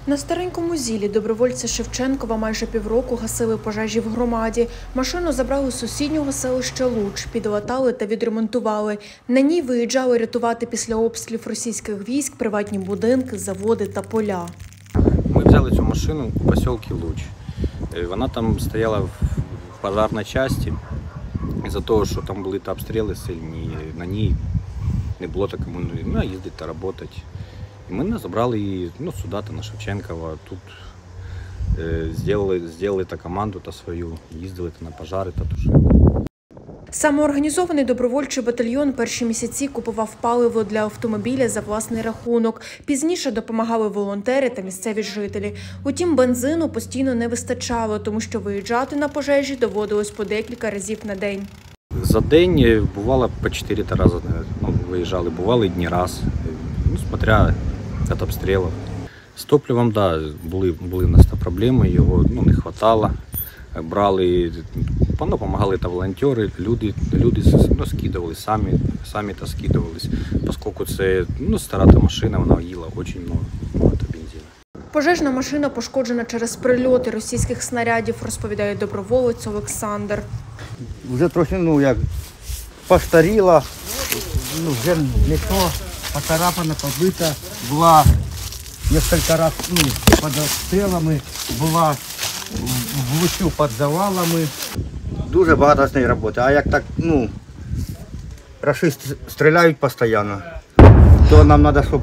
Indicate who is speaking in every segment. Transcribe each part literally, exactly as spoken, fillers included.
Speaker 1: На Старенькому Зілі добровольці Шевченкова майже півроку гасили пожежі в громаді. Машину забрали з сусіднього селища Луч, підлатали та відремонтували. На ній виїжджали рятувати після обстрілів російських військ приватні будинки, заводи та поля.
Speaker 2: Ми взяли цю машину у поселку Луч. Вона там стояла в пожарній частині. Із-за того, що там були та обстріли сильні, на ній не було так кому ну, їздити та працювати. І ми забрали її ну, сюди, та на Шевченкова. Тут е, зробили, зробили та команду та свою, їздили та на пожари та тушили.
Speaker 1: Самоорганізований добровольчий батальйон перші місяці купував паливо для автомобіля за власний рахунок. Пізніше допомагали волонтери та місцеві жителі. Утім, бензину постійно не вистачало, тому що виїжджати на пожежі доводилось по декілька разів на день.
Speaker 2: За день бувало по чотири рази ну, виїжджали, бували дні раз, ну, смотря від обстрілів. З топливом, да, були, були у нас проблеми, його ну, не вистачало. Брали, ну, допомагали та волонтери, люди, люди ну, скидували, самі, самі та скидувались, оскільки це ну, стара та машина, вона їла дуже багато, багато бензину.
Speaker 1: Пожежна машина пошкоджена через прильоти російських снарядів, розповідає доброволець Олександр.
Speaker 3: Вже трохи, ну, як постаріла, ну, вже не то, поцарапана, побита, була кілька разів ну, під обстрілами, була в Лучу під завалами. Дуже багато з нею роботи, а як так, ну, рашисти стріляють постійно, то нам треба, щоб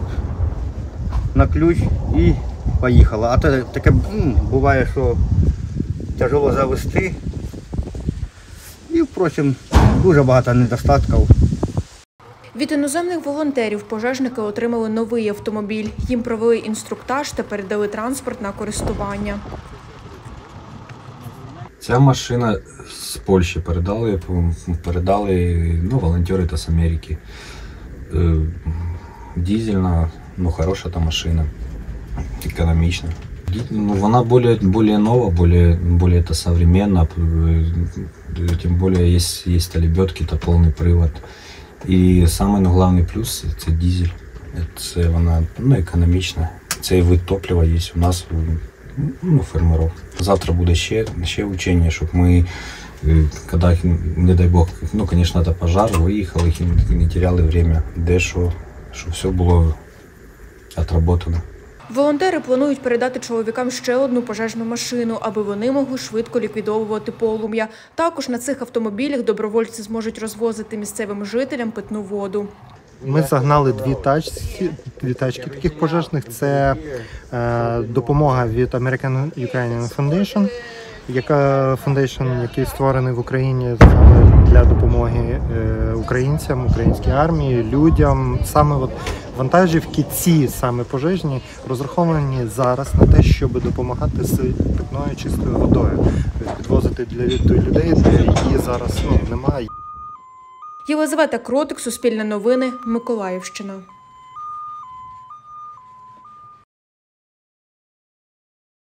Speaker 3: на ключ і поїхала. А то таке ну, буває, що тяжело завести. І, впрочем, дуже багато недостатків.
Speaker 1: Від іноземних волонтерів пожежники отримали новий автомобіль. Їм провели інструктаж та передали транспорт на користування.
Speaker 2: Ця машина з Польщі передали, передали ну, волонтери та з Америки. Дизельна, ну хороша та машина, економічна. Ну, вона більш, більш нова, більш, більш та сучасна, тим більше є, є та лебедки та повний привод. І самий головний плюс – це дизель. Це вона ну, економічна. Цей вид топлива є у нас ну, фермерів. Завтра буде ще, ще учення, щоб ми, коли, не дай Бог, ну, звісно, це пожар, виїхали, не теряли час, де що, щоб все було відроблено.
Speaker 1: Волонтери планують передати чоловікам ще одну пожежну машину, аби вони могли швидко ліквідовувати полум'я. Також на цих автомобілях добровольці зможуть розвозити місцевим жителям питну воду.
Speaker 4: Ми загнали дві тачки, дві тачки таких пожежних. Це е, допомога від American Ukrainian Foundation, яка фондейшн, який створений в Україні для допомоги е, українцям, українській армії, людям. Саме от вантажівки ці саме пожежні розраховані зараз на те, щоб допомагати з питною чистою водою, підвозити для людей, де її зараз ну, немає.
Speaker 1: Єлизавета Кротик, Суспільне новини, Миколаївщина.